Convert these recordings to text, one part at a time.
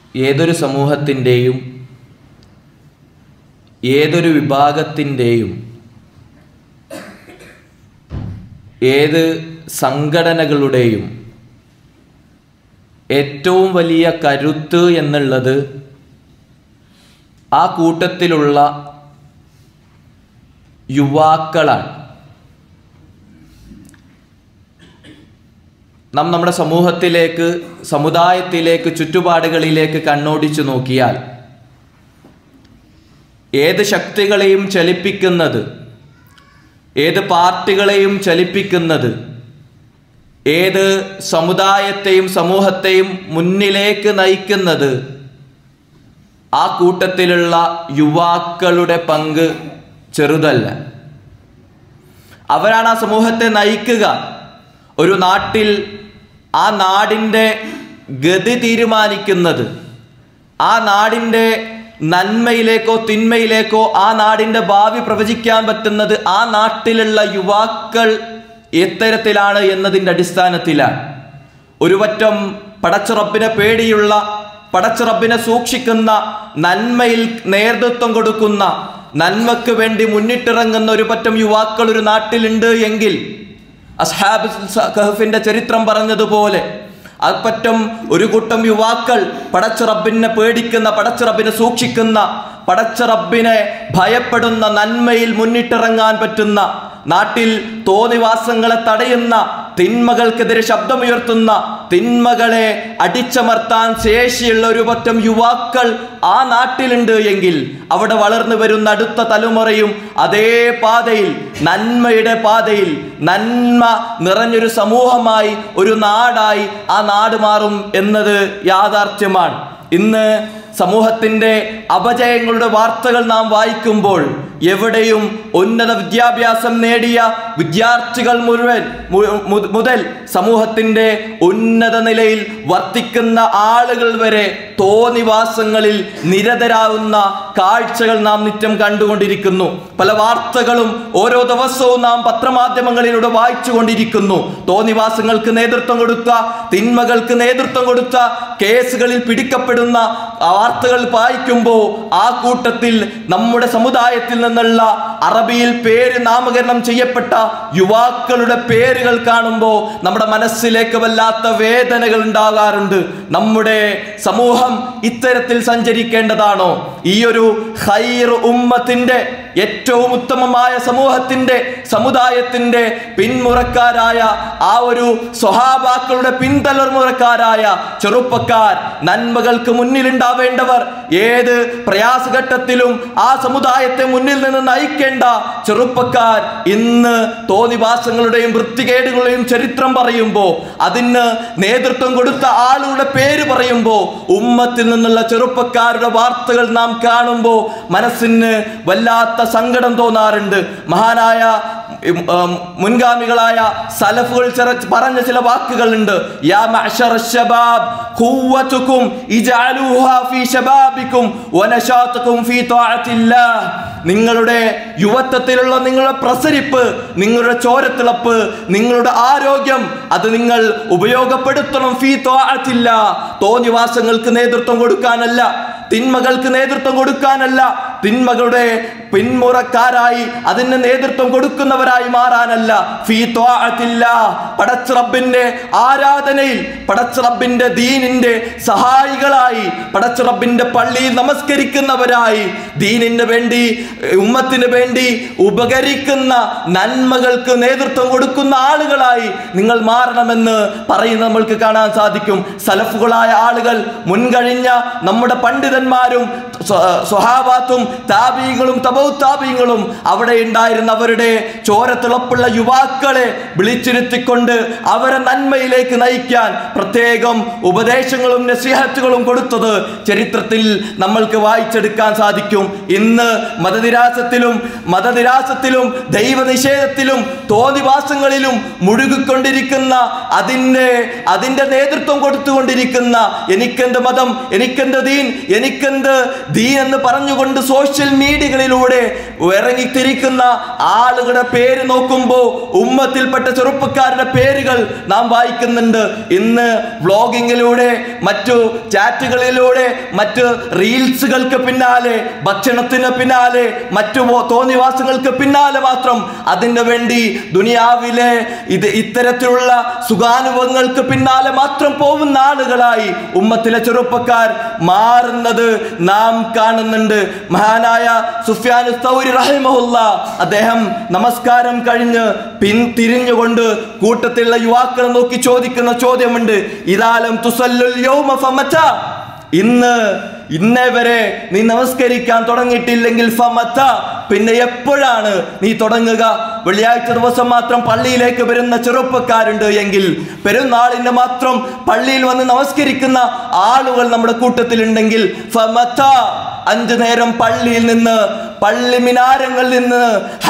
ഏതൊരു സമൂഹത്തിൻ്റെയും ഏതൊരു വിഭാഗത്തിൻ്റെയും ഏത് സംഘടനകളുടെയും ഏറ്റവും വലിയ കരുത്ത് എന്നുള്ളത് ആ കൂട്ടത്തിലുള്ള യുവാക്കളാണ്. നമ്മുടെ സമൂഹത്തിലേക്ക്, സമുദായത്തിലേക്ക്, ചുറ്റുപാടുകളിലേക്ക് കണ്ണോടിച്ചു നോക്കിയാൽ ഏത് ശക്തികളെയും ചലിപ്പിക്കുന്നത്, ഏത് പാർട്ടികളെയും ചലിപ്പിക്കുന്നത്, ഏത് സമുദായത്തെയും സമൂഹത്തെയും മുന്നിലേക്ക് നയിക്കുന്നത് ആ കൂട്ടത്തിലുള്ള യുവാക്കളുടെ പങ്ക് ചെറുതല്ല. അവരാണ് ആ സമൂഹത്തെ നയിക്കുക. ഒരു നാട്ടിൽ ആ നാടിൻ്റെ ഗതി തീരുമാനിക്കുന്നത്, ആ നാടിൻ്റെ നന്മയിലേക്കോ തിന്മയിലേക്കോ ആ നാടിൻ്റെ ഭാവി പ്രവചിക്കാൻ പറ്റുന്നത് ആ നാട്ടിലുള്ള യുവാക്കൾ എത്തരത്തിലാണ് എന്നതിൻ്റെ അടിസ്ഥാനത്തിലാണ്. ഒരു പറ്റം പടച്ചുറപ്പിനെ പേടിയുള്ള, പടച്ചുറപ്പിനെ സൂക്ഷിക്കുന്ന, നന്മയിൽ നേതൃത്വം കൊടുക്കുന്ന, നന്മയ്ക്ക് വേണ്ടി മുന്നിട്ടിറങ്ങുന്ന ഒരു പറ്റം യുവാക്കൾ ഒരു നാട്ടിലുണ്ട് എങ്കിൽ അസ്ഹാബ് കഹ്ഫിന്റെ ചരിത്രം പറഞ്ഞതുപോലെ അപ്പറ്റം ഒരു കൂട്ടം യുവാക്കൾ പടച്ചുറബിനെ പേടിക്കുന്ന, പടച്ചുറബിനെ സൂക്ഷിക്കുന്ന, പടച്ചുറബിനെ ഭയപ്പെടുന്ന, നന്മയിൽ മുന്നിട്ടിറങ്ങാൻ പറ്റുന്ന, നാട്ടിൽ തോന്നിവാസങ്ങളെ തടയുന്ന, തിന്മകൾക്കെതിരെ ശബ്ദമുയർത്തുന്ന, തിന്മകളെ അടിച്ചമർത്താൻ ശേഷിയുള്ള ഒരു പറ്റം യുവാക്കൾ ആ നാട്ടിലുണ്ട് എങ്കിൽ അവിടെ വളർന്നു വരുന്ന അടുത്ത തലമുറയും അതേ പാതയിൽ, നന്മയുടെ പാതയിൽ, നന്മ നിറഞ്ഞൊരു സമൂഹമായി, ഒരു നാടായി ആ നാട് മാറും എന്നത് യാഥാർത്ഥ്യമാണ്. ഇന്ന് സമൂഹത്തിൻ്റെ അപജയങ്ങളുടെ വാർത്തകൾ നാം വായിക്കുമ്പോൾ എവിടെയും ഉന്നത വിദ്യാഭ്യാസം നേടിയ വിദ്യാർത്ഥികൾ മുതൽ സമൂഹത്തിൻ്റെ ഉന്നത നിലയിൽ വർത്തിക്കുന്ന ആളുകൾ വരെ തോന്നിവാസങ്ങളിൽ നിരതരാകുന്ന കാഴ്ചകൾ നാം നിത്യം കണ്ടുകൊണ്ടിരിക്കുന്നു. പല വാർത്തകളും ഓരോ ദിവസവും നാം പത്രമാധ്യമങ്ങളിലൂടെ വായിച്ചു കൊണ്ടിരിക്കുന്നു. തോന്നിവാസങ്ങൾക്ക് നേതൃത്വം കൊടുത്ത, തിന്മകൾക്ക് നേതൃത്വം കൊടുത്ത, കേസുകളിൽ പിടിക്കപ്പെടുന്ന വാർത്തകൾ വായിക്കുമ്പോൾ ആ കൂട്ടത്തിൽ നമ്മുടെ സമുദായത്തിൽ നിന്നുള്ള അറബിയിൽ പേര് നാമകരണം ചെയ്യപ്പെട്ട യുവാക്കളുടെ പേരുകൾ കാണുമ്പോൾ നമ്മുടെ മനസ്സിലേക്ക് വല്ലാത്ത വേദനകൾ ഉണ്ടാകാറുണ്ട്. നമ്മുടെ സമൂഹം ഇത്തരത്തിൽ സഞ്ചരിക്കേണ്ടതാണോ? ഈ ഒരു ഖൈർ ഉമ്മത്തിന്റെ, ഏറ്റവും ഉത്തമമായ സമൂഹത്തിന്റെ, സമുദായത്തിന്റെ പിന്മുറക്കാരായ ആ ഒരു സ്വഹാബാക്കളുടെ പിന്തലമുറക്കാരായ ചെറുപ്പക്കാർ, നന്മകൾക്ക് മുന്നിലുണ്ടാവേണ്ടവർ, ഏത് പ്രയാസഘട്ടത്തിലും ആ സമുദായത്തെ മുന്നിൽ നിന്ന് നയിക്കേണ്ട ചെറുപ്പക്കാർ ഇന്ന് തോന്നിവാസങ്ങളുടെയും വൃത്തികേടുകളുടെയും ചരിത്രം പറയുമ്പോൾ, അതിന് നേതൃത്വം കൊടുത്ത ആളുകളുടെ പേര് പറയുമ്പോൾ, ഉമ്മത്തിൽ നിന്നുള്ള ചെറുപ്പക്കാരുടെ വാർത്തകൾ നാം കാണുമ്പോൾ മനസ്സിന് വല്ലാത്ത സങ്കടം തോന്നാറുണ്ട്. മഹാനായ മുൻഗാമികളായ സലഫുകൾ പറഞ്ഞ ചില വാക്കുകളുണ്ട്. യാ മഅ്ശറ ശബാബ് ഖുവ്വതുകും ഇജഅലൂഹാ ഫീ ശബാബികും വനശാതുകും ഫീ ത്വാഅത്തില്ലാഹ്. നിങ്ങളുടെ യുവത്വത്തിലുള്ള നിങ്ങളുടെ പ്രസരിപ്പ്, നിങ്ങളുടെ ചോരത്തിളപ്പ്, നിങ്ങളുടെ ആരോഗ്യം അത് നിങ്ങൾ ഉപയോഗപ്പെടുത്തണം. ഫീ ത്വാഅത്തില്ലാഹ്, തോന്നിവാസങ്ങൾക്ക് നേതൃത്വം കൊടുക്കാനല്ല, തിന്മകൾക്ക് നേതൃത്വം കൊടുക്കാനല്ല, തിന്മകളുടെ പിന്മുറക്കാരായി അതിന് നേതൃത്വം കൊടുക്കുന്നവരായി മാറാനല്ല. ഫീ ത്വാഅത്തില്ലാഹ്, പടച്ചറബിന്റെ ആരാധനയിൽ, പടച്ചറബിന്റെ ദീനിന്റെ സഹായികളായി, പടച്ചറബിന്റെ പള്ളിയിൽ നമസ്കരിക്കുന്നവരായി, ദീനിന് വേണ്ടി, ഉമ്മത്തിന് വേണ്ടി ഉപകരിക്കുന്ന, നന്മകൾക്ക് നേതൃത്വം കൊടുക്കുന്ന ആളുകളായി നിങ്ങൾ മാറണമെന്ന് പറയുന്ന നമ്മൾക്ക് കാണാൻ സാധിക്കും. സലഫുകളായ ആളുകൾ, മുൻകഴിഞ്ഞ നമ്മുടെ പണ്ഡിതന്മാരും സ്വഹാബാത്തും താബീങ്ങളും തബഉ താബീങ്ങളും അവിടെ ഉണ്ടായിരുന്ന അവരുടെ ചോരത്തിളപ്പുള്ള യുവാക്കളെ വിളിച്ചിരുത്തിക്കൊണ്ട് അവരെ നന്മയിലേക്ക് നയിക്കാൻ പ്രത്യേകം ഉപദേശങ്ങളും നസീഹത്തുകളും കൊടുത്തത് ചരിത്രത്തിൽ നമ്മൾക്ക് വായിച്ചെടുക്കാൻ സാധിക്കും. ഇന്ന് മതനിരാസത്തിലും ദൈവനിഷേധത്തിലും തോന്നിവാസങ്ങളിലും മുഴുകിക്കൊണ്ടിരിക്കുന്ന, അതിൻ്റെ നേതൃത്വം കൊടുത്തുകൊണ്ടിരിക്കുന്ന, എനിക്കെന്ത് മതം, എനിക്കെന്ത് ദീൻ എന്ന് പറഞ്ഞുകൊണ്ട് സോഷ്യൽ മീഡിയകളിലൂടെ ഇറങ്ങിത്തിരിക്കുന്ന ആളുകളുടെ പേര് നോക്കുമ്പോൾ ഉമ്മത്തിൽപ്പെട്ട ചെറുപ്പക്കാരുടെ പേരുകൾ നാം വായിക്കുന്നുണ്ട്. ഇന്ന് വ്ലോഗിങ്ങിലൂടെ, മറ്റു ചാറ്റുകളിലൂടെ, മറ്റ് റീൽസുകൾക്ക് പിന്നാലെ, ഭക്ഷണത്തിന് പിന്നാലെ, മറ്റു തോന്നിവാസങ്ങൾക്ക് പിന്നാലെ മാത്രം അതിനു വേണ്ടി ദുനിയാവിലെ ഇത്തരത്തിലുള്ള സുഖാനുഭവങ്ങൾക്ക് പിന്നാലെ മാത്രം പോകുന്ന ആളുകളായി ഉമ്മത്തിലെ ചെറുപ്പക്കാർ മാറുന്നത് നാം കാണുന്നുണ്ട്. മഹാനായ സുഫ്യാൻ സൗരി റഹിമഹുല്ലാ, അദ്ദേഹം നമസ്കാരം കഴിഞ്ഞ് പിന്തിരിഞ്ഞുകൊണ്ട് കൂട്ടത്തിലുള്ള യുവാക്കളെ നോക്കി ചോദിക്കുന്ന ചോദ്യമുണ്ട്. ഇദാലം തുസല്ലുൽ യൗമ ഫമത, ഇന്നേ വരെ നീ നമസ്കരിക്കാൻ തുടങ്ങിയിട്ടില്ലെങ്കിൽ ഫമത, പിന്നെ എപ്പോഴാണ് നീ തുടങ്ങുക? വെള്ളിയാഴ്ച ദിവസം മാത്രം പള്ളിയിലേക്ക് വരുന്ന ചെറുപ്പക്കാരുണ്ട് എങ്കിൽ, പെരുന്നാളിന് മാത്രം പള്ളിയിൽ വന്ന് നമസ്കരിക്കുന്ന ആളുകൾ നമ്മുടെ കൂട്ടത്തിലുണ്ടെങ്കിൽ ഫമത, 5 നേരം പള്ളിയിൽ നിന്ന്, പള്ളി മിനാരങ്ങളിൽ നിന്ന്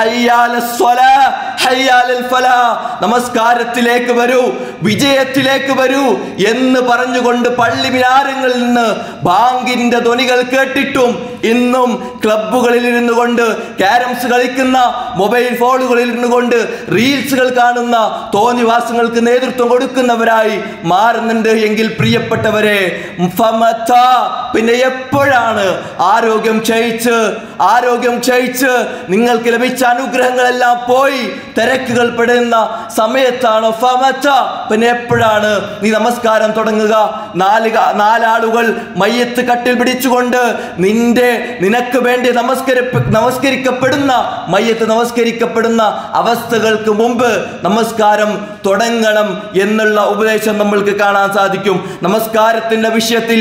നമസ്കാരത്തിലേക്ക് വരൂ, വിജയത്തിലേക്ക് വരൂ എന്ന് പറഞ്ഞുകൊണ്ട് പള്ളി മിനാരങ്ങളിൽ നിന്ന് ബാങ്കിന്റെ ധ്വനികൾ കേട്ടിട്ടും ഇന്നും ക്ലബ്ബുകളിൽ ഇരുന്നു കൊണ്ട് ക്യാരംസ് കളിക്കുന്ന, മൊബൈൽ ഫോണുകളിൽ ഇരുന്നു കൊണ്ട് റീൽസുകൾ കാണുന്ന തോന്നിവാസങ്ങൾക്ക് നേതൃത്വം കൊടുക്കുന്നവരായി മാറുന്നുണ്ട് എങ്കിൽ പ്രിയപ്പെട്ടവരെ, പിന്നെ എപ്പോഴാണ് ആരോഗ്യം ക്ഷയിച്ച് നിങ്ങൾക്ക് ലഭിച്ച അനുഗ്രഹങ്ങളെല്ലാം പോയി തിരക്കുകൾ പെടുന്ന സമയത്താണ് പിന്നെ എപ്പോഴാണ് നീ നമസ്കാരം തുടങ്ങുക? 4 മയ്യത്ത് കട്ടിൽ പിടിച്ചുകൊണ്ട് നിനക്ക് വേണ്ടി നമസ്കരിക്കപ്പെടുന്ന മയ്യത്ത് നമസ്കരിക്കപ്പെടുന്ന അവസ്ഥകൾക്ക് മുമ്പ് നമസ്കാരം തുടങ്ങണം എന്നുള്ള ഉപദേശം നമ്മൾക്ക് കാണാൻ സാധിക്കും. നമസ്കാരത്തിന്റെ വിഷയത്തിൽ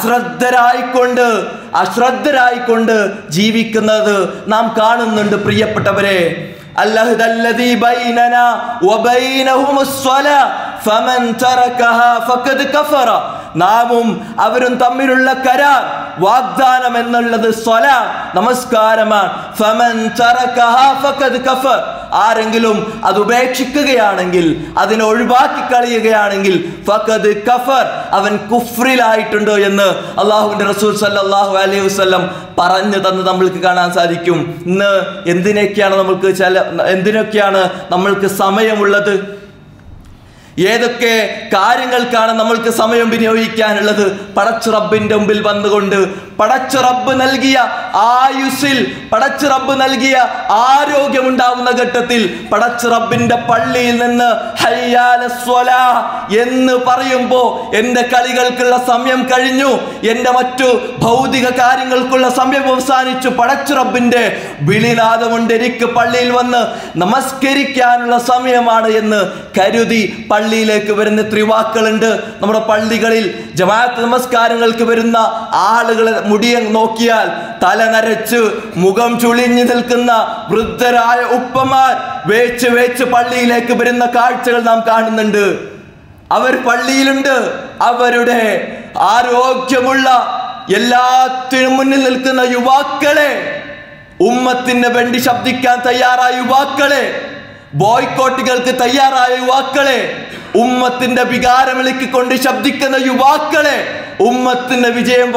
അശ്രദ്ധരായിക്കൊണ്ട് ജീവിക്കുന്നത് നാം കാണുന്നുണ്ട് പ്രിയപ്പെട്ടവരെ. അല്ലാഹുദല്ലദീ ബൈനനാ വബൈനഹുമുസ്സലാ ഫമൻ തറകഹാ ഫഖദ് കഫറ. നാമും അവരും തമ്മിലുള്ള കരാർ, വാഗ്ദാനം എന്നുള്ളത് നമസ്കാരമാണ്. ഫമൻ തറകഹാ ഫഖദ് കഫർ. ആരെങ്കിലും അത് ഉപേക്ഷിക്കുകയാണെങ്കിൽ, അതിനെ ഒഴിവാക്കി കളയുകയാണെങ്കിൽ ഫഖദ് കഫർ, അവൻ കുഫ്രിലായിട്ടുണ്ട് എന്ന് അല്ലാഹുവിന്റെ റസൂൽ സല്ലല്ലാഹു അലൈഹി വസല്ലം പറഞ്ഞു തന്ന് നമ്മൾക്ക് കാണാൻ സാധിക്കും. ഇന്ന് എന്തിനൊക്കെയാണ് നമ്മൾക്ക് സമയമുള്ളത്? ഏതൊക്കെ കാര്യങ്ങൾക്കാണ് നമ്മൾക്ക് സമയം വിനിയോഗിക്കാനുള്ളത്? പടച്ച റബ്ബിന്റെ മുമ്പിൽ വന്നുകൊണ്ട് പടച്ച റബ്ബ് നൽകിയ ആയുസ്സിൽ, പടച്ച റബ്ബ് നൽകിയ ആരോഗ്യം ഉണ്ടാവുന്ന ഘട്ടത്തിൽ പടച്ച റബ്ബിന്റെ പള്ളിയിൽ നിന്ന് ഹയ്യാലസ്വലാ എന്ന് പറയുമ്പോ എന്റെ കളികൾക്കുള്ള സമയം കഴിഞ്ഞു, എന്റെ മറ്റു ഭൗതിക കാര്യങ്ങൾക്കുള്ള സമയം അവസാനിച്ചു, പടച്ച റബ്ബിന്റെ വിളിനാദമുണ്ട്, എനിക്ക് പള്ളിയിൽ വന്ന് നമസ്കരിക്കാനുള്ള സമയമാണ് എന്ന് കരുതി പള്ളിയിലേക്ക് വരുന്ന യുവാക്കളുണ്ട്. നമ്മുടെ പള്ളികളിൽ ജമാഅത്ത് നമസ്കാരങ്ങൾക്ക് വരുന്ന ആളുകളെ മുടിയ നോക്കിയാൽ തല നരച്ച് മുഖം ചുളിഞ്ഞു നിൽക്കുന്ന വൃദ്ധരായ ഉപ്പമാർ വേച്ച് പള്ളിയിലേക്ക് വരുന്ന കാഴ്ചകൾ നാം കാണുന്നുണ്ട്. അവർ പള്ളിയിലുണ്ട്. അവരുടെ ആരോഗ്യമുള്ള എല്ലാത്തിനും മുന്നിൽ നിൽക്കുന്ന യുവാക്കളെ, ഉമ്മത്തിന് വേണ്ടി ശബ്ദിക്കാൻ തയ്യാറായ യുവാക്കളെ, ബോയ്ക്കോട്ടുകൾക്ക് തയ്യാറായ യുവാക്കളെ, ഉമ്മത്തിന്റെ വികാരം വിളിക്കൊണ്ട് ശബ്ദിക്കുന്ന യുവാക്കളെ, ഉമ്മത്തിന്റെ വിജയം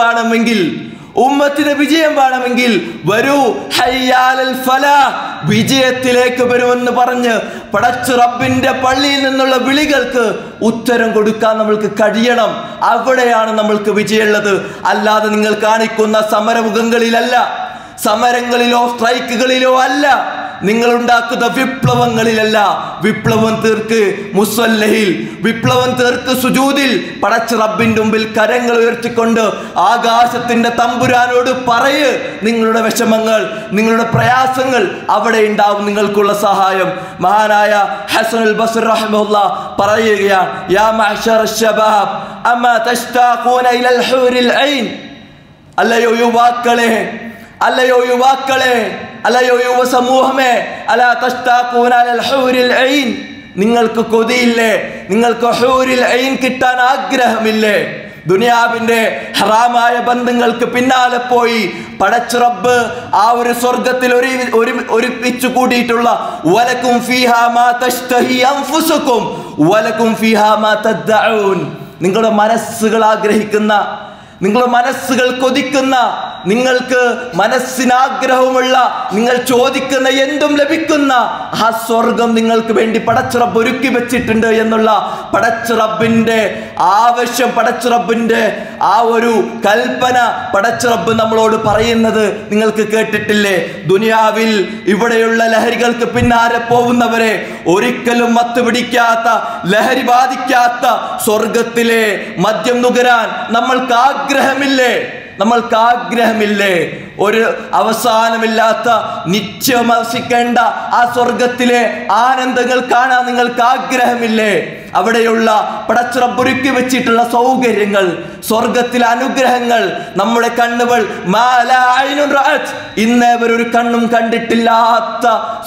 വേണമെങ്കിൽ വരൂ, ഹയ്യാലൽ ഫലാഹ്, വിജയത്തിലേക്ക് വരുമെന്ന് പറഞ്ഞ് പടച്ച റബ്ബിന്റെ പള്ളിയിൽ നിന്നുള്ള വിളികൾക്ക് ഉത്തരം കൊടുക്കാൻ നമ്മൾക്ക് കഴിയണം. അവിടെയാണ് നമ്മൾക്ക് വിജയമുള്ളത്. അല്ലാതെ നിങ്ങൾ കാണിക്കുന്ന സമരമുഖങ്ങളിലല്ല, സമരങ്ങളിലോ സ്ട്രൈക്കുകളിലോ അല്ല, നിങ്ങൾ ഉണ്ടാക്കുന്ന വിപ്ലവങ്ങളിലല്ല. വിപ്ലവം തീർക്ക് മുസല്ലയിൽ, വിപ്ലവം തീർക്ക് സുജൂദിൽ, പടച്ച റബ്ബിന്റെ മുമ്പിൽ കരങ്ങൾ ഉയർത്തിക്കൊണ്ട് ആകാശത്തിന്റെ തമ്പുരാനോട് പറയ് നിങ്ങളുടെ വിഷമങ്ങൾ, നിങ്ങളുടെ പ്രയാസങ്ങൾ. അവിടെ ഉണ്ടാവും നിങ്ങൾക്കുള്ള സഹായം. മഹാനായ ഹസനുൽ ബസ്രി റഹിമഹുല്ലാഹ് പറയുകയാണ്, യാ മഅ്ശറ ശബാബ് അമാ തഷ്താഖൂന ഇലൽ ഹൂരിൽ ഐൻ. അല്ലയോ യുവാക്കളെ, അല്ലയോ യുവ സമൂഹമേ, അലാ തഷ്താഖൂന അലൽ ഹൂരിൽ ഐൻ. നിങ്ങൾക്ക് കൊതിയില്ലേ? നിങ്ങൾക്ക് ഹൂരിൽ ഐൻ കിട്ടാൻ ആഗ്രഹമില്ലേ? ദുനിയാവിന്റെ ഹറാമായ ബന്ധങ്ങൾക്ക് പിന്നാലെ പോയി പടച്ച റബ്ബ് ആ ഒരു സ്വർഗത്തിൽ ഒരുമിച്ചു കൂടിയിട്ടുള്ള വലക്കും ഫീഹാ മാ തഷ്തഹി അൻഫുസുക്കും വലക്കും ഫീഹാ മാ തദ്ദഊൻ. നിങ്ങളുടെ മനസ്സുകൾ ആഗ്രഹിക്കുന്ന, നിങ്ങളുടെ മനസ്സുകൾ കൊതിക്കുന്ന, നിങ്ങൾക്ക് മനസ്സിനാഗ്രഹമുള്ള, നിങ്ങൾ ചോദിക്കുന്ന എന്തും ലഭിക്കുന്ന ആ സ്വർഗം നിങ്ങൾക്ക് വേണ്ടി പടച്ചുറബ് ഒരുക്കി വെച്ചിട്ടുണ്ട് എന്നുള്ള പടച്ചുറബിന്റെ ആവശ്യം, പടച്ചുറബിന്റെ ആ ഒരു കൽപ്പന പടച്ചുറബ് നമ്മളോട് പറയുന്നത് നിങ്ങൾക്ക് കേട്ടിട്ടില്ലേ? ദുനിയാവിൽ ഇവിടെയുള്ള ലഹരികൾക്ക് പിന്നാലെ പോകുന്നവരെ ഒരിക്കലും മത്ത് പിടിക്കാത്ത, ലഹരി ബാധിക്കാത്ത സ്വർഗത്തിലെ മദ്യം നുകരാൻ നമ്മൾക്ക് ആഗ്രഹമില്ലേ? നമ്മൾക്ക് ആഗ്രഹമില്ലേ? ഒരു അവസാനമില്ലാത്ത നിത്യം വസിക്കേണ്ട ആ സ്വർഗത്തിലെ ആനന്ദങ്ങൾ കാണാൻ നിങ്ങൾക്ക് ആഗ്രഹമില്ലേ? അവിടെയുള്ള പടച്ചുറപ്പൊരുക്കി വെച്ചിട്ടുള്ള സൗകര്യങ്ങൾ, സ്വർഗത്തിലെ അനുഗ്രഹങ്ങൾ നമ്മുടെ കണ്ണുകൾ ഇന്നേവരൊരു കണ്ണും കണ്ടിട്ടില്ലാത്ത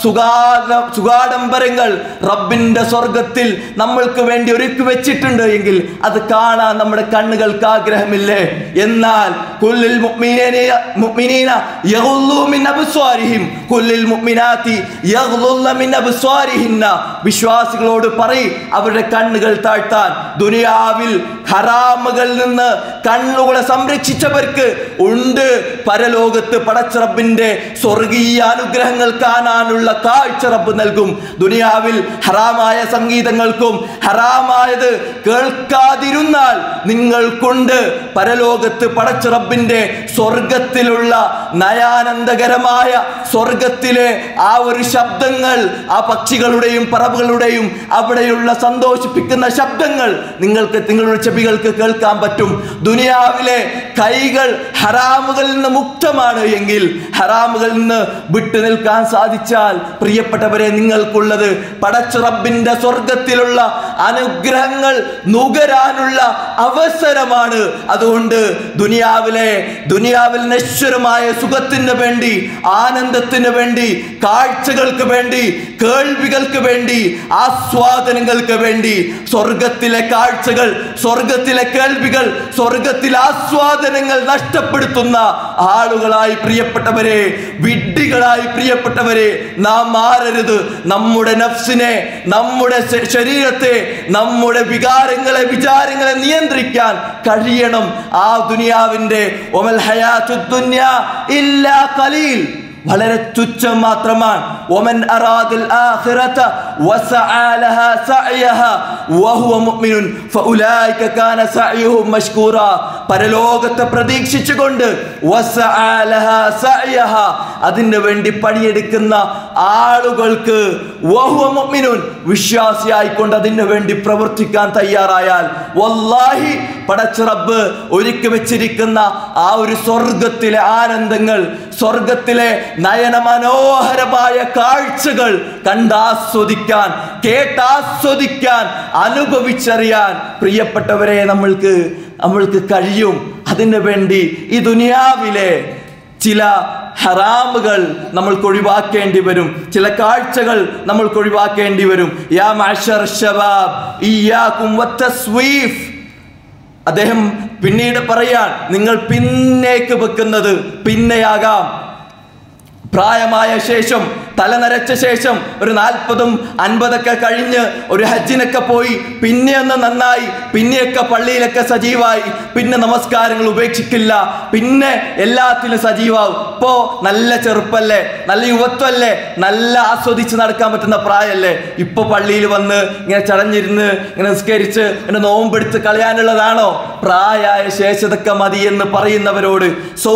സുഖാഡംബരങ്ങൾ റബ്ബിന്റെ സ്വർഗത്തിൽ നമ്മൾക്ക് വേണ്ടി ഒരുക്കി വെച്ചിട്ടുണ്ട് എങ്കിൽ അത് കാണാൻ നമ്മുടെ കണ്ണുകൾക്ക് ആഗ്രഹമില്ലേ? എന്നാൽ കുല്ലിൽ മുഅ്മിനീന യഗ്ളൂ മിൻ അബ്സ്വാരിഹിം കുല്ലിൽ മുഅ്മിനാതി യഗ്ളുല്ല മിൻ അബ്സ്വാരിഹിന്ന, വിശ്വാസികളോട് പറയ് അവരുടെ കണ്ണുകൾ താഴ്ത്താൻ. ദുനിയാവിൽ ഹറാമുകളിൽ നിന്ന് കണ്ണുകളെ സംരക്ഷിച്ചവർക്ക് ഉണ്ട് പരലോകത്ത് പടച്ചറബിന്റെ സ്വർഗീയ അനുഗ്രഹങ്ങൾ കാണാനുള്ള കാഴ്ച റബ്ബ് നൽകും. ദുനിയാവിൽ ഹറാമായ സംഗീതങ്ങൾക്കും ഹറാമായത് കേൾക്കാതിരുന്നാൽ നിങ്ങൾക്കുണ്ട് പരലോകത്ത് പടച്ചറബിന്റെ സ്വർഗത്തിലുള്ള നയാനന്ദകരമായ സ്വർഗത്തിലെ ആ ഒരു ശബ്ദങ്ങൾ, ആ പക്ഷികളുടെയും പറവുകളുടെയും അവിടെയുള്ള സന്തോഷിപ്പിക്കുന്ന ശബ്ദങ്ങൾ നിങ്ങൾക്ക് നിങ്ങളുടെ ചെവികൾക്ക് കേൾക്കാൻ പറ്റും. ദുനിയാവിലെ കൈകൾ ഹറാമുകളിൽ നിന്ന് മുക്തമാണ് എങ്കിൽ, ഹറാമുകളിൽ നിന്ന് വിട്ടു നിൽക്കാൻ സാധിച്ചാൽ പ്രിയപ്പെട്ടവരെ നിങ്ങൾക്കുള്ളത് പടച്ചുറബിന്റെ സ്വർഗത്തിലുള്ള അനുഗ്രഹങ്ങൾ നുകരാനുള്ള അവസരമാണ്. അതുകൊണ്ട് ദുനിയാവിൽ നശ്വരമായ സുഖത്തിന് വേണ്ടി, ആനന്ദത്തിന് വേണ്ടി, കാഴ്ചകൾക്ക് വേണ്ടി, കേൾവികൾക്ക് വേണ്ടി, ആസ്വാദനങ്ങൾക്ക് വേണ്ടി സ്വർഗത്തിലെ കാഴ്ചകൾ, സ്വർഗത്തിലെ കേൾവികൾ, സ്വർഗത്തിലെ ആസ്വാദനങ്ങൾ നഷ്ടപ്പെടുത്തുന്ന ആളുകളായി പ്രിയപ്പെട്ടവരെ, വിഡ്ഢികളായി പ്രിയപ്പെട്ടവരെ നാം മാറരുത്. നമ്മുടെ നഫ്സിനെ, നമ്മുടെ ശരീരത്തെ, നമ്മുടെ വിചാരങ്ങളെ നിയന്ത്രിക്കാൻ കഴിയണം. ആ ദുനിയാവിന്റെ വമൽ ഹയാത്തുദ് ദുനിയ ഇല്ലാ ഖലീൽ, വളരെ തുച്ഛം മാത്രമാണ്. വമൻ അറാദൽ ആഖിറത വസഅ ലഹാ സഅയഹാ വഹുവ മുഅ്മിനുൻ ഫഉലൈക കാന സഅയുഹും മഷ്കൂറാ, പരലോകത്തെ പ്രതീക്ഷിച്ചുകൊണ്ട് വസഅ ലഹാ സഅയഹാ, അതിനു വേണ്ടി പണിയെടുക്കുന്ന ആളുകൾക്ക് വഹുവ മുഅ്മിനുൻ, വിശ്വാസിയായിക്കൊണ്ട് അതിനു വേണ്ടി പ്രവർത്തിക്കാൻ തയ്യാറായാൽ വല്ലാഹി പടച്ച റബ്ബ് ഒരുക്കി വെച്ചിരിക്കുന്ന ആ ഒരു സ്വർഗത്തിലെ ആനന്ദങ്ങൾ, സ്വർഗത്തിലെ നയനമനോഹരമായ കാഴ്ചകൾ കണ്ടാസ്വദിക്കാൻ, കേട്ടാസ്വദിക്കാൻ, അനുഭവിച്ചറിയാൻ പ്രിയപ്പെട്ടവരെ നമ്മൾക്ക് കഴിയും. അതിനു വേണ്ടി ഈ ദുനിയാവിലെ ചില ഹറാമുകൾ നമ്മൾക്ക് ഒഴിവാക്കേണ്ടി വരും, ചില കാഴ്ചകൾ നമ്മൾക്ക് ഒഴിവാക്കേണ്ടി വരും. യാ മഅ്ശറ ശബാബ് ഇയ്യാകും വത്തസ്വീഫ്, അദ്ദേഹം പിന്നീട് പറയാൻ, നിങ്ങൾ പിന്നേക്ക് വെക്കുന്നത് പിന്നെയാകാം. പ്രായമായ ശേഷം, തലനരച്ച ശേഷം, ഒരു 40ഉം 50ഒക്കെ കഴിഞ്ഞ് ഒരു ഹജ്ജിനൊക്കെ പോയി പിന്നെ ഒന്ന് നന്നായി, പിന്നെയൊക്കെ പള്ളിയിലൊക്കെ സജീവായി, പിന്നെ നമസ്കാരങ്ങൾ ഉപേക്ഷിക്കില്ല, പിന്നെ എല്ലാത്തിലും സജീവാവും. ഇപ്പോ നല്ല ചെറുപ്പല്ലേ, നല്ല യുവത്വല്ലേ, നല്ല ആസ്വദിച്ച് നടക്കാൻ പറ്റുന്ന പ്രായമല്ലേ. ഇപ്പൊ പള്ളിയിൽ വന്ന് ഇങ്ങനെ ചടഞ്ഞിരുന്ന് ഇങ്ങനെ നിസ്കരിച്ച് ഇങ്ങനെ നോമ്പെടുത്ത് കളയാനുള്ളതാണോ? പ്രായമായ ശേഷതൊക്കെ മതി എന്ന് പറയുന്നവരോട്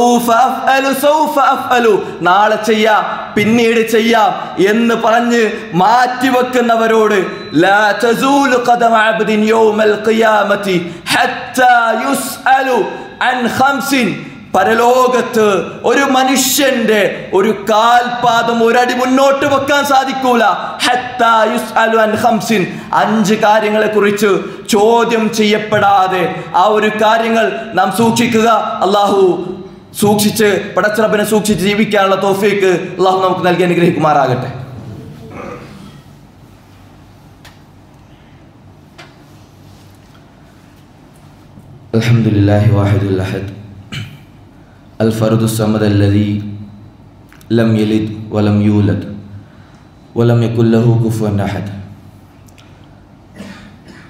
നാളെ ചെയ്യാം, പിന്നീട് ചെയ്യാം എന്ന് പറഞ്ഞ് മാറ്റിവെക്കുന്നവരോട് ലാ തസൂലു ഖദമ അബ്ദിൻ യൗമൽ ഖിയാമത്തി ഹത്താ യുസ്അലു അൻ ഖംസിൻ, പരലോകത്ത് ഒരു മനുഷ്യന്റെ ഒരു കാൽപാദം ഒരടി മുന്നോട്ട് വെക്കാൻ സാധിക്കൂല. ഹത്താ യുസ്അലു അൻ ഖംസിൻ, 5 കാര്യങ്ങളെ കുറിച്ച് ചോദ്യം ചെയ്യപ്പെടാതെ ആ ഒരു കാര്യങ്ങൾ നാം സൂക്ഷിക്കുക. അല്ലാഹു സൂക്ഷിച്ച് പടച്ചറബിനെ സൂക്ഷിച്ച് ജീവിക്കാനുള്ള തൗഫീക്ക് അല്ലാഹു നമുക്ക് നൽകി അനുഗ്രഹിക്കുമാറാകട്ടെ. അൽഹംദുലില്ലാഹി വാഹിദുൽ അഹദ് അൽ ഫർദുസ് സമദ് അല്ലദീ ലം യലിദ് വലം യൂലദ് വലം യകുൽ ലഹു കുഫുവൻ അഹദ്.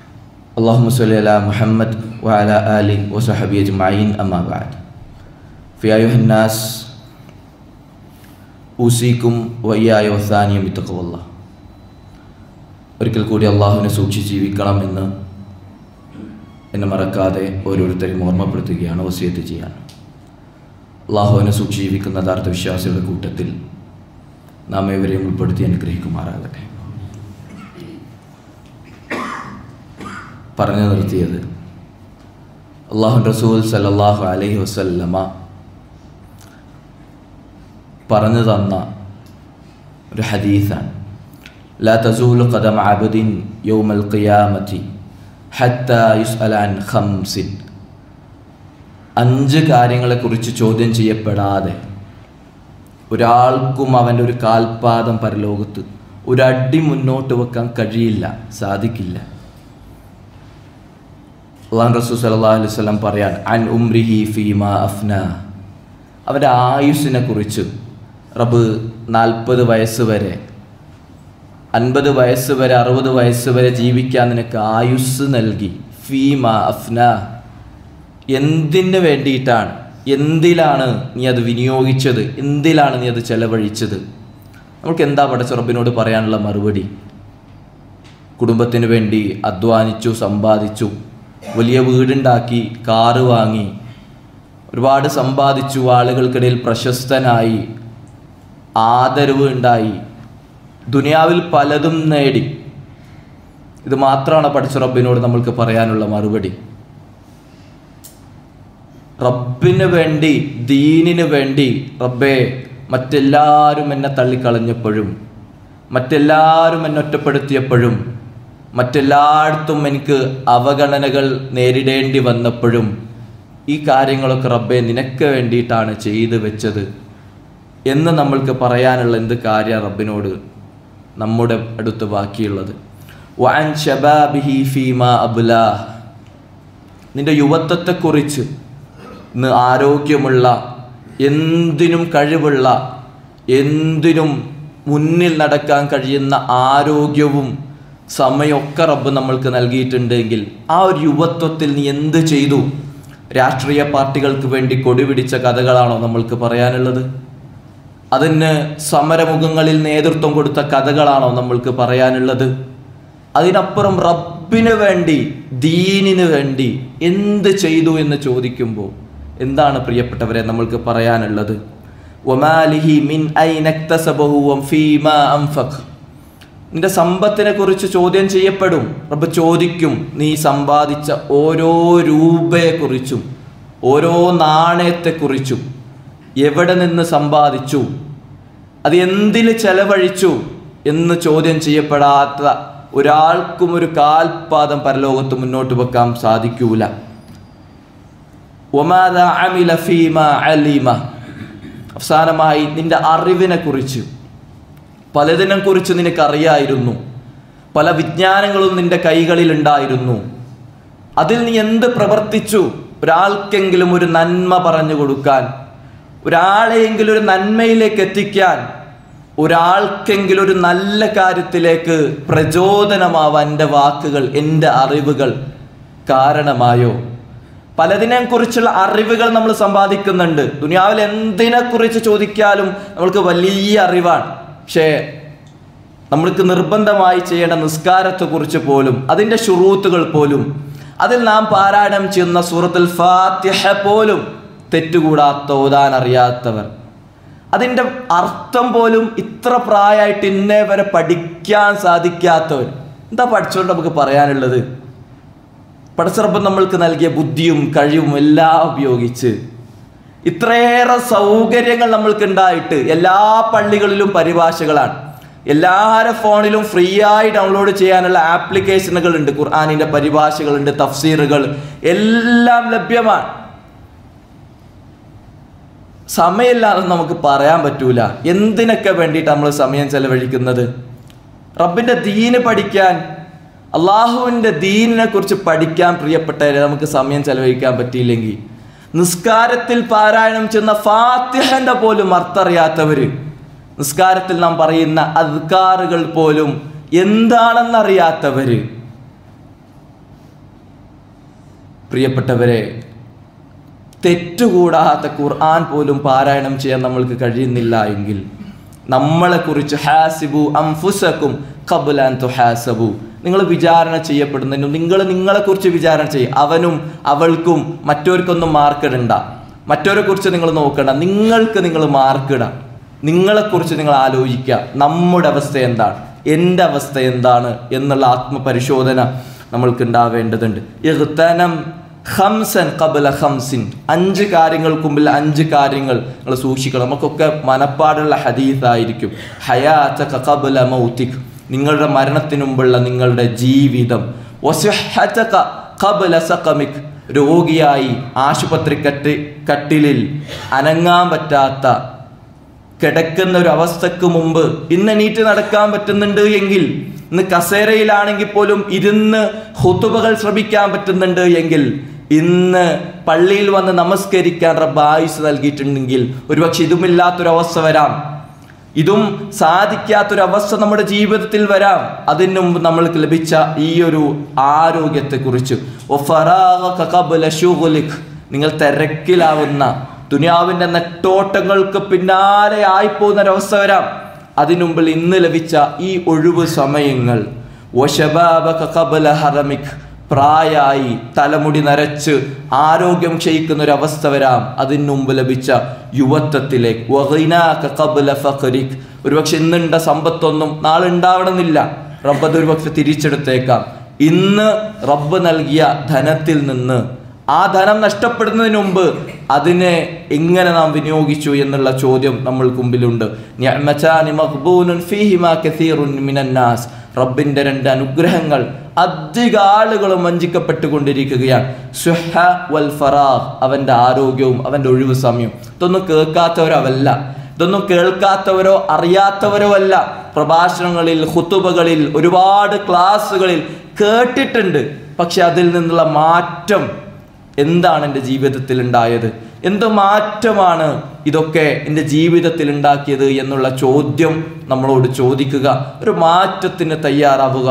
അല്ലാഹുമ്മ സ്വല്ലി അലാ മുഹമ്മദ് വഅലാ ആലിഹി വസഹബിഹി അജ്മഈൻ. അമ്മാ ബഅദ്. ഫിയാ അയ്യുഹന്നാസ് ഊസീക്കും വയ്യായ വസാനിയം ബിത്തഖ്വല്ലാഹ്. ഒരിക്കൽ കൂടി അള്ളാഹുവിനെ സൂക്ഷിച്ച് ജീവിക്കണമെന്ന് എന്നെ മറക്കാതെ ഓരോരുത്തരും ഓർമ്മപ്പെടുത്തുകയാണ്, വസിയത്ത് ചെയ്യാൻ. അള്ളാഹുവിനെ സൂക്ഷിച്ച് ജീവിക്കുന്ന യഥാർത്ഥ വിശ്വാസികളുടെ കൂട്ടത്തിൽ നാം ഏവരെയും ഉൾപ്പെടുത്തി അനുഗ്രഹിക്കുമാറാകട്ടെ. പറഞ്ഞു നിർത്തിയത് അല്ലാഹു റസൂൽ സല്ലല്ലാഹു അലൈഹി വസല്ലമ പറഞ്ഞു തന്ന ഒരു ഹദീസാണ്. ലാ തസൂലു ഖദമ അബ്ദിൻ യൗമൽ ഖിയാമത്തി ഹത്താ യുസ്അല അൻ ഖംസിൻ. 5 കാര്യങ്ങളെക്കുറിച്ച് ചോദ്യം ചെയ്യപ്പെടാതെ ഒരാൾക്കും അവൻ്റെ ഒരു കാൽപാദം പരലോകത്ത് ഒരടി മുന്നോട്ട് വെക്കാൻ കഴിയില്ല, സാധിക്കില്ല. അല്ലാഹു റസൂൽ സല്ലല്ലാഹു അലൈഹി വസല്ലം പറയാൻ അൻ ഉംരിഹി ഫീമാ അഫ്നാ. അവൻ്റെ ആയുസ്സിനെ കുറിച്ച് റബ്ബ് 40 വയസ്സ് വരെ, 50 വയസ്സ് വരെ, 60 വയസ്സ് വരെ ജീവിക്കാൻ നിനക്ക് ആയുസ് നൽകി. ഫീമാ അഫ്നാ, എന്തിന് വേണ്ടിയിട്ടാണ്, എന്തിലാണ് നീ അത് വിനിയോഗിച്ചത്, എന്തിലാണ് നീ അത് ചെലവഴിച്ചത്? നമുക്ക് എന്താ പടച്ച റബ്ബിനോട് പറയാനുള്ള മറുപടി? കുടുംബത്തിന് വേണ്ടി അധ്വാനിച്ചു, സമ്പാദിച്ചു, വലിയ വീടുണ്ടാക്കി, കാറ് വാങ്ങി, ഒരുപാട് സമ്പാദിച്ചു, ആളുകൾക്കിടയിൽ പ്രശസ്തനായി, ആദരവ് ഉണ്ടായി, ദുനിയാവിൽ പലതും നേടി. ഇത് മാത്രമാണ് പടച്ച റബ്ബിനോട് നമ്മൾക്ക് പറയാനുള്ള മറുപടി. റബ്ബിന് വേണ്ടി, ദീനിന് വേണ്ടി, റബ്ബേ മറ്റെല്ലാവരും എന്നെ തള്ളിക്കളഞ്ഞപ്പോഴും, മറ്റെല്ലാവരും എന്നെ ഒറ്റപ്പെടുത്തിയപ്പോഴും, മറ്റെല്ലായിടത്തും എനിക്ക് അവഗണനകൾ നേരിടേണ്ടി വന്നപ്പോഴും ഈ കാര്യങ്ങളൊക്കെ റബ്ബേ നിനക്ക് വേണ്ടിയിട്ടാണ് ചെയ്തു വെച്ചത് എന്ന് നമ്മൾക്ക് പറയാനുള്ള എന്ത് കാര്യം റബ്ബിനോട് നമ്മുടെ അടുത്ത് ബാക്കിയുള്ളത്? വഅൻ ശബാബിഹി ഫീമാ അബ്ലാ. നിന്റെ യുവത്വത്തെക്കുറിച്ച്, ഇന്ന് ആരോഗ്യമുള്ള, എന്തിനും കഴിവുള്ള, എന്തിനും മുന്നിൽ നടക്കാൻ കഴിയുന്ന ആരോഗ്യവും സമയമൊക്കെ റബ്ബ് നമ്മൾക്ക് നൽകിയിട്ടുണ്ടെങ്കിൽ ആ ഒരു യുവത്വത്തിൽ നീ എന്ത് ചെയ്തു? രാഷ്ട്രീയ പാർട്ടികൾക്ക് വേണ്ടി കൊടിപിടിച്ച കഥകളാണോ നമ്മൾക്ക് പറയാനുള്ളത്? അതിന് സമരമുഖങ്ങളിൽ നേതൃത്വം കൊടുത്ത കഥകളാണോ നമ്മൾക്ക് പറയാനുള്ളത്? അതിനപ്പുറം റബ്ബിന് വേണ്ടി, ദീനിന് വേണ്ടി എന്ത് ചെയ്തു എന്ന് ചോദിക്കുമ്പോൾ എന്താണ് പ്രിയപ്പെട്ടവരെ നമ്മൾക്ക് പറയാനുള്ളത്? വമാലിഹി മിൻ ഐന ഇക്തസബഹു വഫീമാ അൻഫഖ്. നിന്റെ സമ്പത്തിനെ കുറിച്ച് ചോദ്യം ചെയ്യപ്പെടും. റബ്ബ് ചോദിക്കും, നീ സമ്പാദിച്ച ഓരോ രൂപയെക്കുറിച്ചും, ഓരോ നാണയത്തെക്കുറിച്ചും, എവിടെ നിന്ന് സമ്പാദിച്ചു, അത് എന്തിന് ചെലവഴിച്ചു എന്ന് ചോദ്യം ചെയ്യപ്പെടാത്ത ഒരാൾക്കും ഒരു കാൽപാദം പരലോകത്ത് മുന്നോട്ട് വെക്കാൻ സാധിക്കൂല. വമാദാ അമില ഫീമാ അലിമ. അവസാനമായി നിന്റെ അറിവിനെ കുറിച്ച്, പലതിനെ കുറിച്ച് നിനക്കറിയായിരുന്നു, പല വിജ്ഞാനങ്ങളും നിന്റെ കൈകളിൽ ഉണ്ടായിരുന്നു, അതിൽ നീ എന്ത് പ്രവർത്തിച്ചു? ഒരാൾക്കെങ്കിലും ഒരു നന്മ പറഞ്ഞു കൊടുക്കാൻ, ഒരാളെയെങ്കിലും ഒരു നന്മയിലേക്ക് എത്തിക്കാൻ, ഒരാൾക്കെങ്കിലും ഒരു നല്ല കാര്യത്തിലേക്ക് പ്രചോദനമാവാൻ എൻ്റെ വാക്കുകൾ, എൻ്റെ അറിവുകൾ കാരണമായോ? പലതിനെക്കുറിച്ചുള്ള അറിവുകൾ നമ്മൾ സമ്പാദിക്കുന്നുണ്ട്. ദുനിയാവിൽ എന്തിനെക്കുറിച്ച് ചോദിക്കാലും നമ്മൾക്ക് വലിയ അറിവാണ്. പക്ഷേ നമ്മൾക്ക് നിർബന്ധമായി ചെയ്യേണ്ട നിസ്കാരത്തെക്കുറിച്ച് പോലും, അതിൻ്റെ ശുറൂത്തുകൾ പോലും, അതിൽ നാം പാരായണം ചെയ്യുന്ന സൂറത്തുൽ ഫാത്തിഹ പോലും തെറ്റുകൂടാത്ത ഓതാൻ അറിയാത്തവർ, അതിൻ്റെ അർത്ഥം പോലും ഇത്ര പ്രായമായിട്ട് ഇന്നേ വരെ പഠിക്കാൻ സാധിക്കാത്തവർ, എന്താ പഠിച്ചുകൊണ്ട് നമുക്ക് പറയാനുള്ളത്? പടച്ചറബ് നമ്മൾക്ക് നൽകിയ ബുദ്ധിയും കഴിവും എല്ലാം ഉപയോഗിച്ച് ഇത്രയേറെ സൗകര്യങ്ങൾ നമ്മൾക്ക് ഉണ്ടായിട്ട്, എല്ലാ പള്ളികളിലും പരിഭാഷകളാണ്, എല്ലാവരുടെ ഫോണിലും ഫ്രീ ആയി ഡൗൺലോഡ് ചെയ്യാനുള്ള ആപ്ലിക്കേഷനുകൾ ഉണ്ട്, ഖുർആനിൻ്റെ പരിഭാഷകളുണ്ട്, തഫ്സീറുകൾ എല്ലാം ലഭ്യമാണ്. സമയമില്ലാതെ നമുക്ക് പറയാൻ പറ്റൂല എന്തിനൊക്കെ വേണ്ടിയിട്ട് നമ്മൾ സമയം ചെലവഴിക്കുന്നത്. റബ്ബിൻ്റെ ദീന് പഠിക്കാൻ, അള്ളാഹുവിൻ്റെ ദീനിനെ കുറിച്ച് പഠിക്കാൻ പ്രിയപ്പെട്ടവരെ നമുക്ക് സമയം ചെലവഴിക്കാൻ പറ്റിയില്ലെങ്കിൽ, നിസ്കാരത്തിൽ പാരായണം ചെയ്യുന്ന ഫാത്തിഹന്റെ പോലും അർത്ഥറിയാത്തവർ, നിസ്കാരത്തിൽ നാം പറയുന്ന അദ്കാറുകൾ പോലും എന്താണെന്നറിയാത്തവർ, പ്രിയപ്പെട്ടവരെ തെറ്റുകൂടാത്ത ഖുർആൻ പോലും പാരായണം ചെയ്യാൻ നമ്മൾക്ക് കഴിയുന്നില്ല എങ്കിൽ നമ്മളെക്കുറിച്ച് ഹാസിബു അംഫുസക്കും ഖബ്ല അൻ തുഹാസബു, നിങ്ങൾ വിചാരണ ചെയ്യപ്പെടുന്നതിനും നിങ്ങളെക്കുറിച്ച് വിചാരണ ചെയ്യും. അവനും അവൾക്കും മറ്റവർക്കൊന്നും മാർക്കിടണ്ട, മറ്റവരെ കുറിച്ച് നിങ്ങൾ നോക്കണ്ട, നിങ്ങൾ മാർക്കിടാം. നിങ്ങളെക്കുറിച്ച് നിങ്ങൾ ആലോചിക്കുക, നമ്മുടെ അവസ്ഥ എന്താണ്, എൻ്റെ അവസ്ഥ എന്താണ് എന്നുള്ള ആത്മപരിശോധന നമ്മൾക്ക് ഉണ്ടാവേണ്ടതുണ്ട്. ഇഗ്തനം ഖംസൻ ഖബ്ല ഖംസിൻ, 5 കാര്യങ്ങൾക്ക് മുമ്പിൽ 5 കാര്യങ്ങൾ നിങ്ങൾ സൂക്ഷിക്കണം. നമുക്കൊക്കെ മനപ്പാടുള്ള ഹദീസായിരിക്കും. ഹയാതക ഖബ്ല മൗതിക്, നിങ്ങളുടെ മരണത്തിന് മുമ്പുള്ള നിങ്ങളുടെ ജീവിതം. വസിഹ്ഹതക ഖബ്ല സഖമിക്, രോഗിയായി ആശുപത്രി കട്ടിലിൽ അനങ്ങാൻ പറ്റാത്ത കിടക്കുന്ന ഒരു അവസ്ഥക്ക് മുമ്പ് ഇന്ന് എണീറ്റ് നടക്കാൻ പറ്റുന്നുണ്ട് എങ്കിൽ, ഇന്ന് കസേരയിലാണെങ്കിൽ പോലും ഇരുന്ന് ഖുതുബകൾ ശ്രമിക്കാൻ പറ്റുന്നുണ്ട് എങ്കിൽ, ഇന്ന് പള്ളിയിൽ വന്ന് നമസ്കരിക്കാൻ റബ്ബ് ആയുസ് നൽകിയിട്ടുണ്ടെങ്കിൽ, ഒരുപക്ഷെ ഇതുമില്ലാത്തൊരവസ്ഥ വരാം, ഇതും സാധിക്കാത്തൊരവസ്ഥ നമ്മുടെ ജീവിതത്തിൽ വരാം. അതിനു മുമ്പ് നമ്മൾക്ക് ലഭിച്ച ഈ ഒരു ആരോഗ്യത്തെക്കുറിച്ച്, നിങ്ങൾ തിരക്കിലാവുന്ന ദുനിയാവിൻ്റെ നെട്ടോട്ടങ്ങൾക്ക് പിന്നാലെ ആയിപ്പോകുന്ന ഒരവസ്ഥ വരാം. അതിനുമ്പിൽ ഇന്ന് ലഭിച്ച ഈ ഒഴിവ് സമയങ്ങൾ, പ്രായമായി തലമുടി നരച്ച് ആരോഗ്യം ക്ഷയിക്കുന്ന ഒരു അവസ്ഥ വരാം. അതിന് മുമ്പ് ലഭിച്ച യുവത്വത്തിലേക്ക്, ഒരുപക്ഷെ ഇന്നുണ്ട സമ്പത്തൊന്നും നാളെ ഉണ്ടാവണമെന്നില്ല, റബ്ബ് അത് ഒരുപക്ഷെ തിരിച്ചെടുത്തേക്കാം. ഇന്ന് റബ്ബ് നൽകിയ ധനത്തിൽ നിന്ന് ആ ധനം നഷ്ടപ്പെടുന്നതിന് മുമ്പ് അതിനെ എങ്ങനെ നാം വിനിയോഗിച്ചു എന്നുള്ള ചോദ്യം നമ്മൾക്ക് മുമ്പിലുണ്ട്. റബ്ബിന്റെ 2 അനുഗ്രഹങ്ങൾ അധിക ആളുകളും വഞ്ചിക്കപ്പെട്ടുകൊണ്ടിരിക്കുകയാണ്. സുഹ വൽ ഫറാഖ്, അവന്റെ ആരോഗ്യവും അവന്റെ ഒഴിവ് സമയവും. ഇതൊന്നും കേൾക്കാത്തവരോ അറിയാത്തവരോ അല്ല. പ്രഭാഷണങ്ങളിൽ, ഖുതുബകളിൽ, ഒരുപാട് ക്ലാസ്സുകളിൽ കേട്ടിട്ടുണ്ട്. പക്ഷെ അതിൽ നിന്നുള്ള മാറ്റം എന്താണ് എൻ്റെ ജീവിതത്തിൽ ഉണ്ടായത്, എന്ത് മാറ്റമാണ് ഇതൊക്കെ എൻ്റെ ജീവിതത്തിൽ ഉണ്ടാക്കിയത് എന്നുള്ള ചോദ്യം നമ്മളോട് ചോദിക്കുക. ഒരു മാറ്റത്തിന് തയ്യാറാവുക.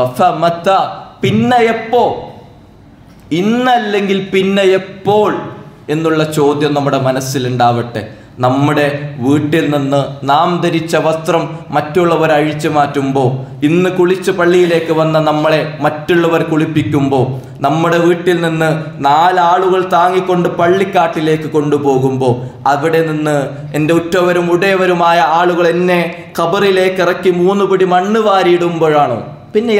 പിന്നെ എപ്പോ, ഇന്നല്ലെങ്കിൽ പിന്നെ എപ്പോൾ എന്നുള്ള ചോദ്യം നമ്മുടെ മനസ്സിലുണ്ടാവട്ടെ. നമ്മുടെ വീട്ടിൽ നിന്ന് നാം ധരിച്ച വസ്ത്രം മറ്റുള്ളവർ അഴിച്ചു മാറ്റുമ്പോൾ, ഇന്ന് കുളിച്ച് പള്ളിയിലേക്ക് വന്ന നമ്മളെ മറ്റുള്ളവർ കുളിപ്പിക്കുമ്പോൾ, നമ്മുടെ വീട്ടിൽ നിന്ന് 4 ആളുകൾ താങ്ങിക്കൊണ്ട് പള്ളിക്കാട്ടിലേക്ക് കൊണ്ടുപോകുമ്പോൾ, അവിടെ നിന്ന് എൻ്റെ ഉറ്റവരും ഉടയവരുമായ ആളുകൾ എന്നെ ഖബറിലേക്ക് ഇറക്കി 3 പിടി മണ്ണ് വാരിയിടുമ്പോഴാണോ, പിന്നെ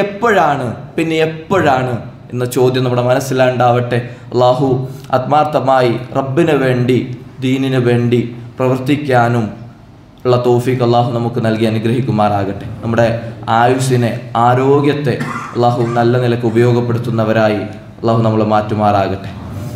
എപ്പോഴാണ് എന്ന ചോദ്യം നമ്മുടെ മനസ്സിലുണ്ടാവട്ടെ. അള്ളാഹു ആത്മാർത്ഥമായി റബ്ബിന് വേണ്ടി, ദീനിന് വേണ്ടി പ്രവർത്തിക്കാനും ഉള്ള തൗഫീഖ് അള്ളാഹു നമുക്ക് നൽകി അനുഗ്രഹിക്കുമാറാകട്ടെ. നമ്മുടെ ആയുസ്സിനെ, ആരോഗ്യത്തെ അള്ളാഹു നല്ല നിലക്ക് ഉപയോഗപ്പെടുത്തുന്നവരായി അള്ളാഹു നമ്മളെ മാറ്റുമാറാകട്ടെ.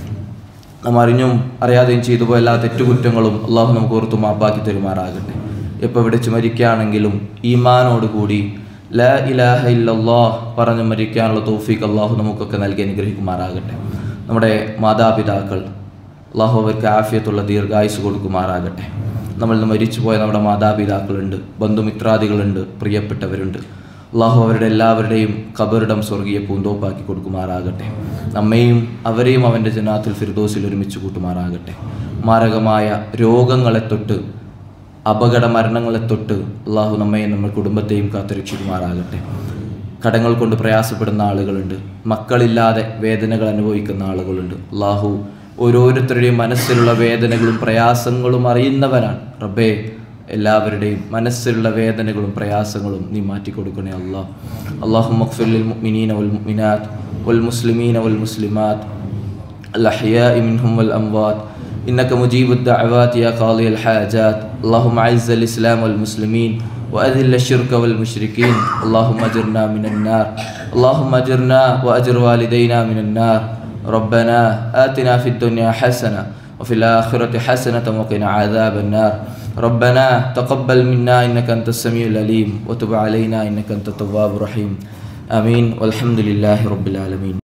നാം അറിഞ്ഞും അറിയാതെയും ചെയ്തു പോയ എല്ലാ തെറ്റുകുറ്റങ്ങളും അള്ളാഹു നമുക്ക് ഓർത്തു മാപ്പാക്കി തരുമാറാകട്ടെ. എപ്പോൾ വിളിച്ച് മരിക്കുകയാണെങ്കിലും ഈമാനോടുകൂടി ലാ ഇലാഹ ഇല്ലല്ലാഹ് പറഞ്ഞ് മരിക്കാനുള്ള തൗഫീഖ് അള്ളാഹു നമുക്കൊക്കെ നൽകി അനുഗ്രഹിക്കുമാറാകട്ടെ. നമ്മുടെ മാതാപിതാക്കൾ അള്ളാഹു അവർക്ക് ആഫിയത്തുള്ള ദീർഘായുസ് കൊടുക്കുമാറാകട്ടെ. നമ്മളിൽ നിന്ന് മരിച്ചുപോയ നമ്മുടെ മാതാപിതാക്കളുണ്ട്, ബന്ധുമിത്രാദികളുണ്ട്, പ്രിയപ്പെട്ടവരുണ്ട്. അള്ളാഹു അവരുടെ എല്ലാവരുടെയും ഖബറിടം സ്വർഗീയ പൂന്തോപ്പാക്കി കൊടുക്കുമാറാകട്ടെ. നമ്മെയും അവരെയും അവൻ്റെ ജന്നാത്തുൽ ഫിർദൗസിൽ ഒരുമിച്ച് കൂട്ടുമാറാകട്ടെ. മാരകമായ രോഗങ്ങളെ തൊട്ട്, അപകട മരണങ്ങളെ തൊട്ട് അള്ളാഹു നമ്മയും നമ്മുടെ കുടുംബത്തെയും കാത്തുരക്ഷിക്കുമാറാകട്ടെ. കടങ്ങൾ കൊണ്ട് പ്രയാസപ്പെടുന്ന ആളുകളുണ്ട്, മക്കളില്ലാതെ വേദനകൾ അനുഭവിക്കുന്ന ആളുകളുണ്ട്. അള്ളാഹു ഓരോരുത്തരുടെയും മനസ്സിലുള്ള വേദനകളും പ്രയാസങ്ങളും അറിയുന്നവരാണ്. റബ്ബേ, എല്ലാവരുടെയും മനസ്സിലുള്ള വേദനകളും പ്രയാസങ്ങളും നീ മാറ്റിക്കൊടുക്കണേ അല്ലാഹ്. അല്ലാഹുമ്മ ഗ്ഫിർ ലിൽ മുഅ്മിനീന വൽ മുഅ്മിനാത്ത് വൽ മുസ്ലിമീന വൽ മുസ്ലിമാത്ത് അൽ അഹ്യാഇ മിൻഹും വൽ അംവാത്ത് ഇന്നക മുജീബുദ് ദഅവാതി യാ ഖാദിയൽ ഹാജാത്ത്. അല്ലാഹുമ്മ അഇസ്സൽ ഇസ്ലാം വൽ മുസ്ലിമീൻ وأذل الشرك والمشركين. اللهم أجرنا من النار، اللهم أجرنا وأجر والدينا من النار. ربنا آتنا في الدنيا حسنة وفي الآخرة حسنة وقنا عذاب النار. ربنا تقبل منا إنك أنت السميع العليم وتب علينا إنك أنت التواب الرحيم. آمين والحمد لله رب العالمين.